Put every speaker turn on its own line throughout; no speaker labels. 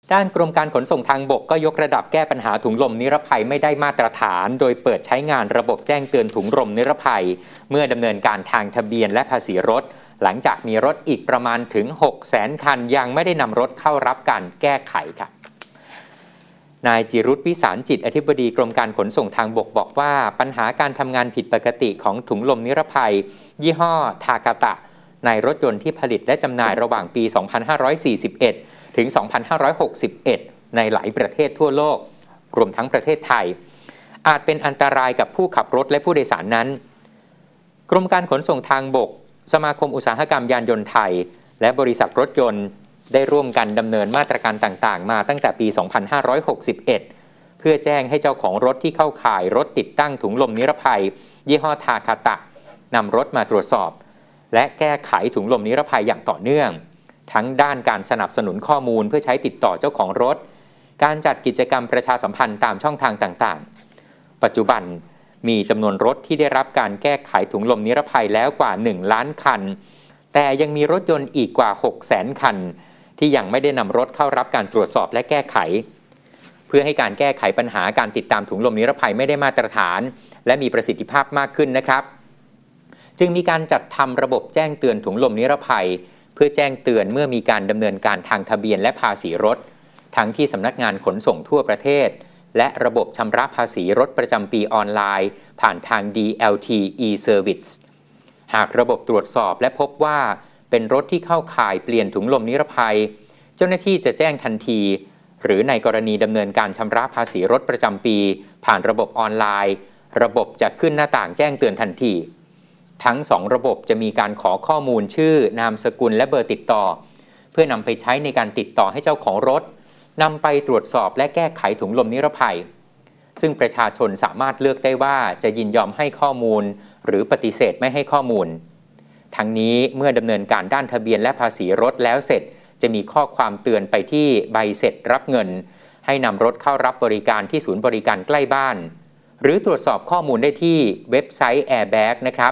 ด้านกรมการขนส่งทางบกก็ยกระดับแก้ปัญหาถุงลมนิรภัยไม่ได้มาตรฐานโดยเปิดใช้งานระบบแจ้งเตือนถุงลมนิรภัยเมื่อดำเนินการทางทะเบียนและภาษีรถหลังจากมีรถอีกประมาณถึง 600,000 คันยังไม่ได้นำรถเข้ารับการแก้ไขครับนายจิรุต วิสารจิตอธิบดีกรมการขนส่งทางบกบอกว่าปัญหาการทำงานผิดปกติของถุงลมนิรภัยยี่ห้อทากาตะในรถยนต์ที่ผลิตและจำหน่ายระหว่างปี 2541 ถึง 2561 ในหลายประเทศทั่วโลกรวมทั้งประเทศไทยอาจเป็นอันตรายกับผู้ขับรถและผู้โดยสารนั้นกรมการขนส่งทางบกสมาคมอุตสาหกรรมยานยนต์ไทยและบริษัทรถยนต์ได้ร่วมกันดำเนินมาตรการต่างๆมาตั้งแต่ปี 2561 เพื่อแจ้งให้เจ้าของรถที่เข้าข่ายรถติดตั้งถุงลมนิรภัยยี่ห้อทาคาตะนำรถมาตรวจสอบและแก้ไขถุงลมนิรภัยอย่างต่อเนื่องทั้งด้านการสนับสนุนข้อมูลเพื่อใช้ติดต่อเจ้าของรถการจัดกิจกรรมประชาสัมพันธ์ตามช่องทางต่างๆปัจจุบันมีจำนวนรถที่ได้รับการแก้ไขถุงลมนิรภัยแล้วกว่า 1 ล้านคันแต่ยังมีรถยนต์อีกกว่า 600,000 คันที่ยังไม่ได้นำรถเข้ารับการตรวจสอบและแก้ไขเพื่อให้การแก้ไขปัญหาการติดตามถุงลมนิรภัยไม่ได้มาตรฐานและมีประสิทธิภาพมากขึ้นนะครับจึงมีการจัดทำระบบแจ้งเตือนถุงลมนิรภัยเพื่อแจ้งเตือนเมื่อมีการดำเนินการทางทะเบียนและภาษีรถทั้งที่สำนักงานขนส่งทั่วประเทศและระบบชำระภาษีรถประจำปีออนไลน์ผ่านทาง DLT e-Service หากระบบตรวจสอบและพบว่าเป็นรถที่เข้าข่ายเปลี่ยนถุงลมนิรภัยเจ้าหน้าที่จะแจ้งทันทีหรือในกรณีดำเนินการชำระภาษีรถประจำปีผ่านระบบออนไลน์ระบบจะขึ้นหน้าต่างแจ้งเตือนทันทีทั้ง2ระบบจะมีการขอข้อมูลชื่อนามสกุลและเบอร์ติดต่อเพื่อนำไปใช้ในการติดต่อให้เจ้าของรถนำไปตรวจสอบและแก้ไขถุงลมนิรภัยซึ่งประชาชนสามารถเลือกได้ว่าจะยินยอมให้ข้อมูลหรือปฏิเสธไม่ให้ข้อมูลทั้งนี้เมื่อดำเนินการด้านทะเบียนและภาษีรถแล้วเสร็จจะมีข้อความเตือนไปที่ใบเสร็จรับเงินให้นำรถเข้ารับบริการที่ศูนย์บริการใกล้บ้านหรือตรวจสอบข้อมูลได้ที่เว็บไซต์ Airbag นะครับ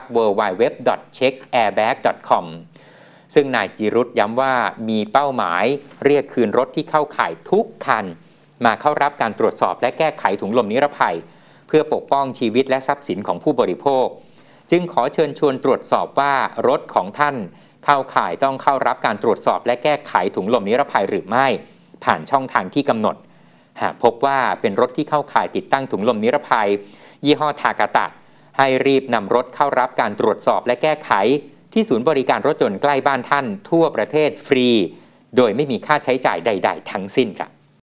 www.checkairbag.com ซึ่งนายจิรุตย้ำว่ามีเป้าหมายเรียกคืนรถที่เข้าข่ายทุกคันมาเข้ารับการตรวจสอบและแก้ไขถุงลมนิรภัยเพื่อปกป้องชีวิตและทรัพย์สินของผู้บริโภคจึงขอเชิญชวนตรวจสอบว่ารถของท่านเข้าข่ายต้องเข้ารับการตรวจสอบและแก้ไขถุงลมนิรภัยหรือไม่ผ่านช่องทางที่กำหนดหากพบว่าเป็นรถที่เข้าข่ายติดตั้งถุงลมนิรภัยยี่ห้อทากาตะให้รีบนำรถเข้ารับการตรวจสอบและแก้ไขที่ศูนย์บริการรถยนต์ใกล้บ้านท่านทั่วประเทศฟรีโดยไม่มีค่าใช้จ่ายใดๆทั้งสิ้นครับ